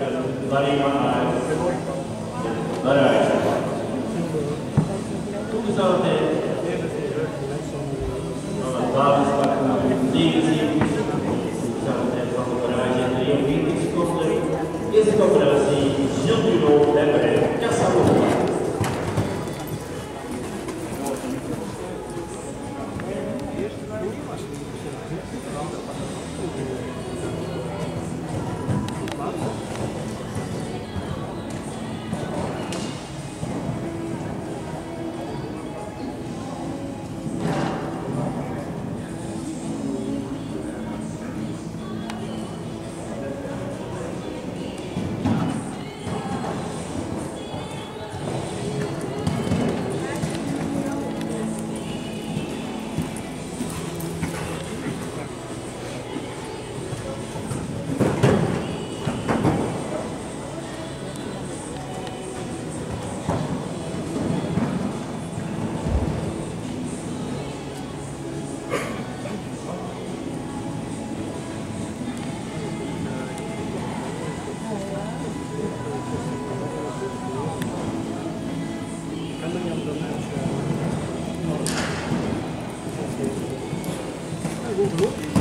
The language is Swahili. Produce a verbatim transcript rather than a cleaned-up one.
Marina Eyes. Marina Toen zou het esse que é o Brasil, Gil Pirou, Debré, que é essa loucura. Uhum.